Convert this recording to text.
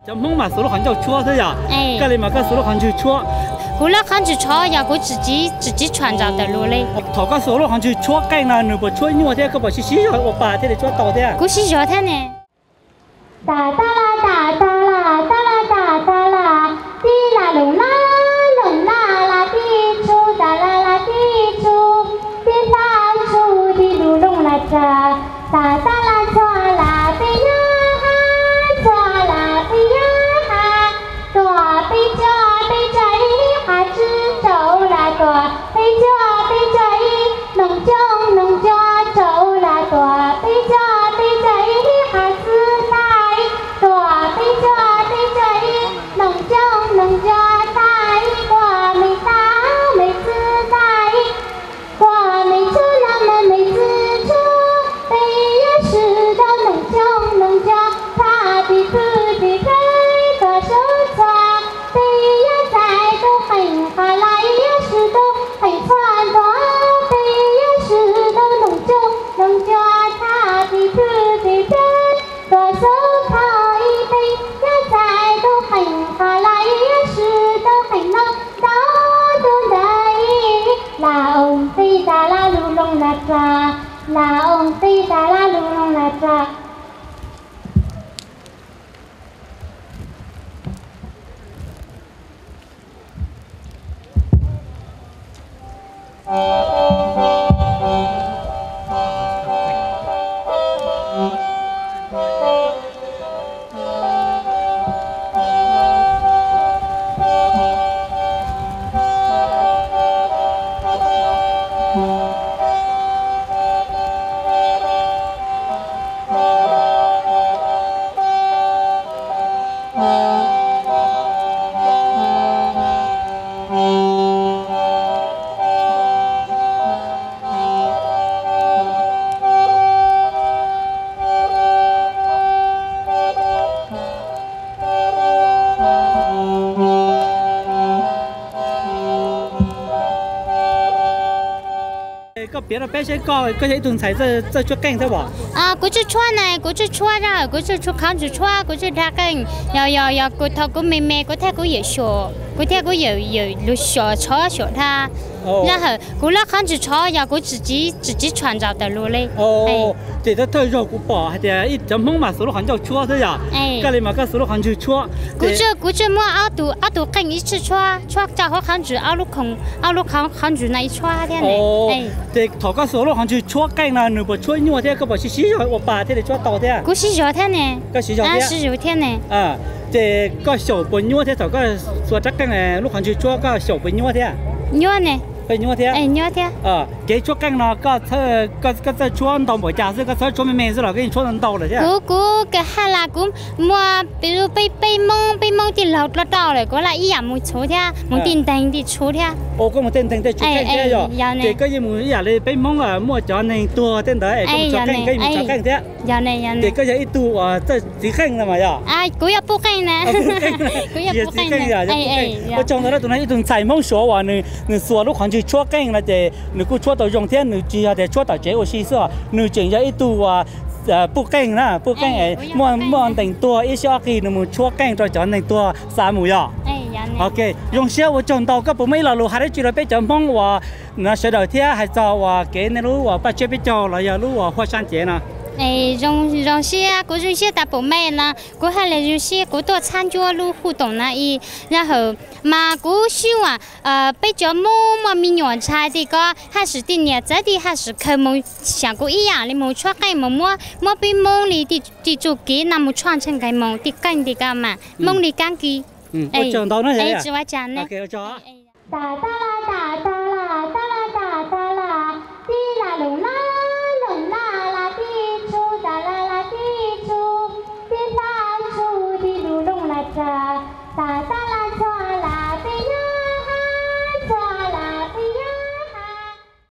chấm mông mà số lượng cho chua thôi à? Cái này mà cái số lượng cho chua. cú là khăn chữ chó, giờ cú chỉ truyền ra từ luôn đi. Thọ cái số lượng cho chua cái nào nửa bữa chua như thế, cái bữa xí xí rồi, ông bà thế để chua tàu thế à? Cú xí gió thế này. Ta ta la ta ta la ta la ta ta la, ti la lùng la ti chu ta la ti chu, ti la chu ti lu lùng la cha, ta ta la cha la ti ya ha, cha la ti ya ha, tua ti chạy ha chữ châu la tua ti chạy nông cho châu la tua ti chạy ha chữ tai tua ti chạy nông cho tai qua mi ta mi chữ tai qua mi chữ nam mi chữ chu bây giờ sự đó nông cho ta đi cứ đi cái ta số cha bây giờ tại đâu hành hà lại sự đâu hành phan đó bây giờ sự đâu nông cho ta đi cứ đi cái ta số khai bây giờ tại đâu hành hà lại sự đâu hành nông đó đâu đây là ông ti ta la lu long la cha là ông ti ta la lu long la cha. Có别的别些高，个些东西这做干对吧？ À, cú chưa chua này, cú chưa chua ra, cú chưa chua khăn chưa chua, cú chưa đa canh, giờ cú thao cú mềm cú theo cú dễ sửa, cú theo cú dễ lúc sửa sửa tha, ra hở cú là khăn chưa chua, giờ cú chỉ truyền ra từ luôn đi. Chỉ có thời rồi cú bỏ hay là ít chấm mông mà số lượng cho chua thôi à? Cái này mà cái số lượng cho chua. Cú chưa mua áo tủ canh ít chua cho họ khăn chưa áo lúc khăn chưa này chua thế này. Thì thọ cái số lượng cho chua cái nào nửa bữa chua như thế, cái bữa xí xí rồi, ông bà thế để chua tàu thế à? Cú xí gió thế này. Cái xí gió thế. Xí gió thế này. Thì cái sầu bữa như thế thọ cái số chắc cái này lúc cho chua cái sầu bữa như thế à? Nhua này. Cái như thế. Như thế. Cái chua cái nào cái chua tàu bỏ trả cái chua mềm rồi cái chua tàu rồi thế. Cú cái hai là cú mua ví dụ bay mông thì lọt tàu rồi có là ý à một số thế, một tiền thành thì số thế. Có một tiền thành thì chua cái thế rồi. Thì cái gì muốn ý là bay mông à mua cho nên tua tên đấy, cái chua cái mình chua cái thế. Giờ này. Thì cái gì tu cái gì khanh là mà giờ. Cú ya bốc khanh nè. Cú ya bốc khanh nè. Ở trong đó là tụi nó tụi xài mông số và nửa số lúc còn chỉ chua cái là để nửa cú chua tàu dùng thế nửa chỉ để chua tàu chế của xí xưa nửa chỉnh ra ít tu bốc canh nè bốc canh ấy mua thành tua ít xíu khi nửa muốn chua canh rồi chọn thành tua xả mùi à. Ok dùng xe của chọn tàu các bộ mấy là lúa hai chỉ là bé chọn mông và nó sẽ đầu tiên hay cho và cái này lúa và bắt chế bé cho là giờ lúa hoa san chế nè. Rong xe, cú rong xe ta bộ mẹ là cú hay là rong xe cú tôi tham gia lu hoạt động na y, ra hở mà cú siêu bây giờ mà mình nhỏ trai thì có hai sự tin nhẹ trái thì hai sự khởi mong想cú ý à, lên mong cho cái mong mua bị mong li thì chủ kỹ nằm một chọn chân cái mong thì canh thì cả mà mong li canh kỹ. Chọn tàu nó thế à? Chọn đó. Ok cho. Ta ta la ta ta